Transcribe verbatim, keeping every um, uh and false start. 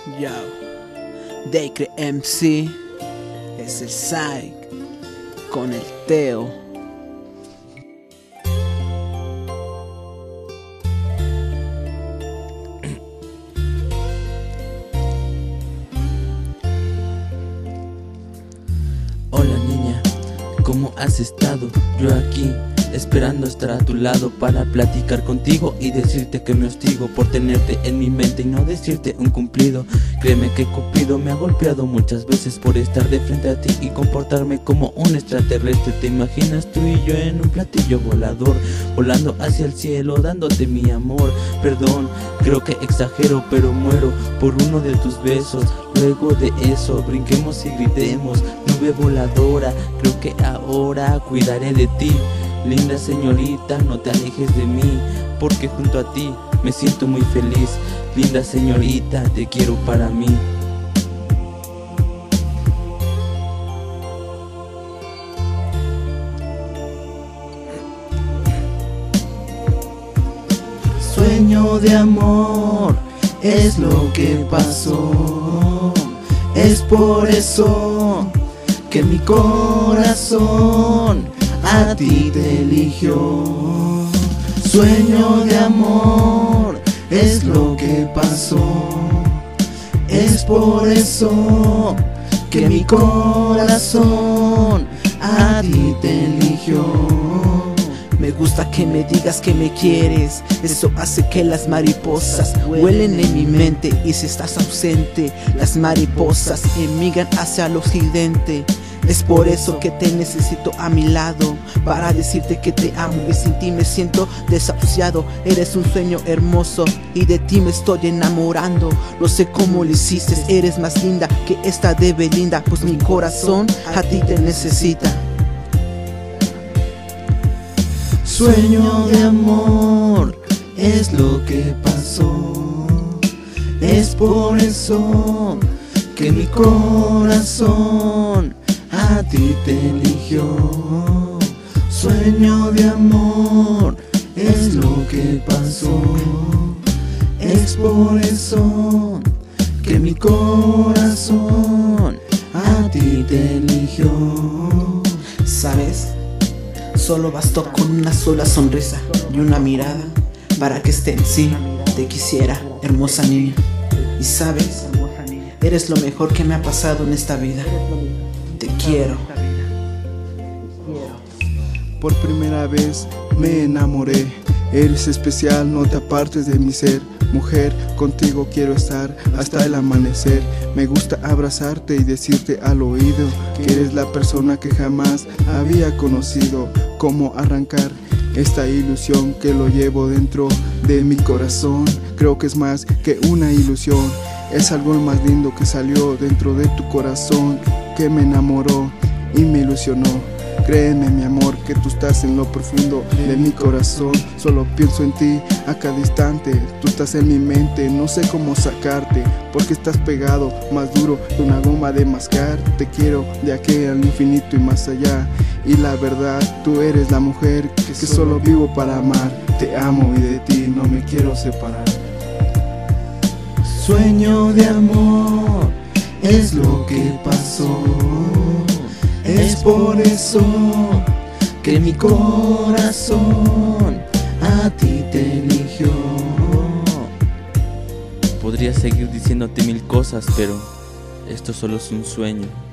Yo, Dacre M C es el Psych con el Teo. Hola niña, ¿cómo has estado? Yo aquí, esperando estar a tu lado para platicar contigo y decirte que me hostigo por tenerte en mi mente y no decirte un cumplido. Créeme que Cupido me ha golpeado muchas veces por estar de frente a ti y comportarme como un extraterrestre. ¿Te imaginas tú y yo en un platillo volador, volando hacia el cielo, dándote mi amor? Perdón, creo que exagero, pero muero por uno de tus besos. Luego de eso, brinquemos y gritemos, nube voladora, creo que ahora cuidaré de ti. Linda señorita, no te alejes de mí, porque junto a ti me siento muy feliz. Linda señorita, te quiero para mí. Sueño de amor es lo que pasó. Es por eso que mi corazón a ti te eligió. Sueño de amor es lo que pasó. Es por eso que mi corazón a ti te eligió. Me gusta que me digas que me quieres, eso hace que las mariposas vuelen en mi mente. Y si estás ausente, las mariposas emigran hacia el occidente. Es por eso que te necesito a mi lado, para decirte que te amo y sin ti me siento desahuciado. Eres un sueño hermoso y de ti me estoy enamorando. No sé cómo lo hiciste, eres más linda que esta de Belinda, pues mi corazón a ti te necesita. Sueño de amor es lo que pasó. Es por eso que mi corazón a ti te eligió. Sueño de amor es lo que pasó. Es por eso que mi corazón a ti te eligió. ¿Sabes? Solo bastó con una sola sonrisa y una mirada para que este en sí te quisiera, hermosa niña. Y sabes, eres lo mejor que me ha pasado en esta vida. Te quiero. Por primera vez me enamoré. Eres especial, no te apartes de mi ser. Mujer, contigo quiero estar hasta el amanecer. Me gusta abrazarte y decirte al oído que eres la persona que jamás había conocido. Cómo arrancar esta ilusión que lo llevo dentro de mi corazón. Creo que es más que una ilusión, es algo más lindo que salió dentro de tu corazón, que me enamoró y me ilusionó. Créeme mi amor que tú estás en lo profundo de mi corazón. Solo pienso en ti a cada instante. Tú estás en mi mente, no sé cómo sacarte, porque estás pegado más duro que una goma de mascar. Te quiero de aquí al infinito y más allá. Y la verdad, tú eres la mujer que, que solo vivo para amar. Te amo y de ti no me quiero separar. Sueño de amor es lo que pasó. Es por eso que mi corazón a ti te eligió. Podría seguir diciéndote mil cosas, pero esto solo es un sueño.